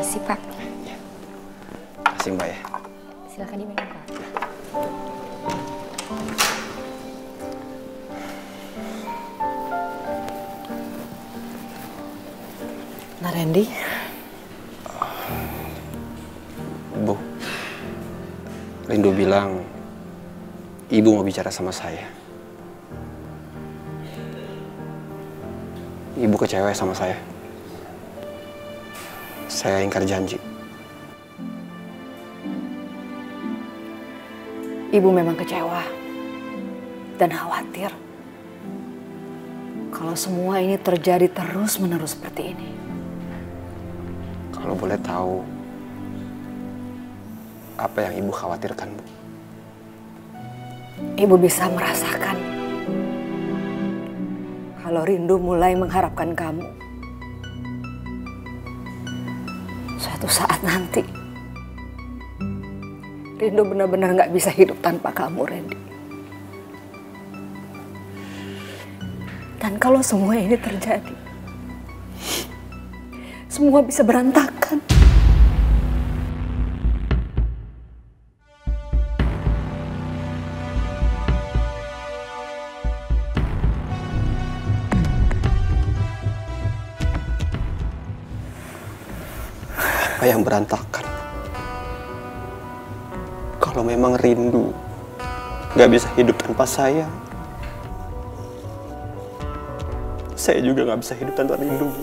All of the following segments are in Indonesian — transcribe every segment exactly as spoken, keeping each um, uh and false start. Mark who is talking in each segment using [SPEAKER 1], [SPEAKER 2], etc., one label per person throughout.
[SPEAKER 1] Permisi, Pak.
[SPEAKER 2] Ya. Makasih, Mbak ya.
[SPEAKER 1] Silakan diminum, Pak.
[SPEAKER 3] Nah, Randy.
[SPEAKER 2] Bu, Rindu bilang Ibu mau bicara sama saya. Ibu kecewa sama saya. Saya ingkar janji.
[SPEAKER 3] Ibu memang kecewa dan khawatir kalau semua ini terjadi terus-menerus seperti ini.
[SPEAKER 2] Kalau boleh tahu, apa yang Ibu khawatirkan, Bu?
[SPEAKER 3] Ibu bisa merasakan kalau Rindu mulai mengharapkan kamu. Suatu saat nanti, Rindu benar-benar nggak bisa hidup tanpa kamu, Randy. Dan kalau semua ini terjadi, semua bisa berantakan.
[SPEAKER 2] Apa yang berantakan? Kalau memang Rindu gak bisa hidup tanpa saya, saya juga gak bisa hidup tanpa Rindu, Bu.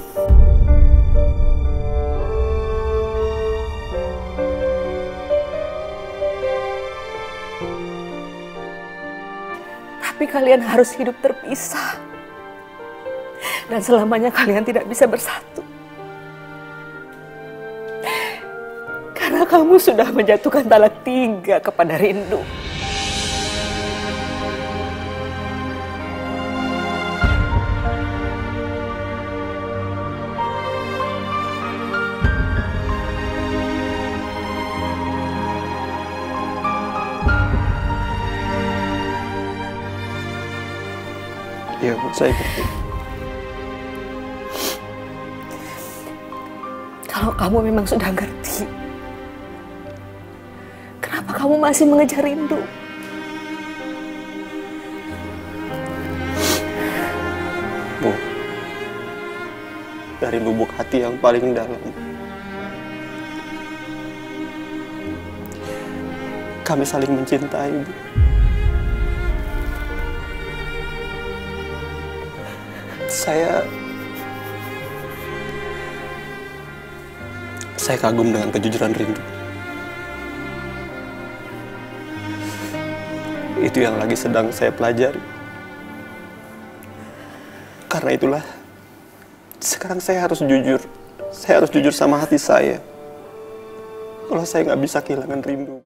[SPEAKER 3] Tapi kalian harus hidup terpisah. Dan selamanya kalian tidak bisa bersatu. Karena kamu sudah menjatuhkan talak tiga kepada Rindu.
[SPEAKER 2] Iya, Bu, saya ngerti.
[SPEAKER 3] Kalau kamu memang sudah ngerti, kenapa kamu masih mengejar Rindu?
[SPEAKER 2] Bu, dari lubuk hati yang paling dalam, kami saling mencintai, Bu. Saya... Saya kagum dengan kejujuran Rindu. Itu yang lagi sedang saya pelajari. Karena itulah, sekarang saya harus jujur. Saya harus jujur sama hati saya. Kalau saya nggak bisa kehilangan Rindu.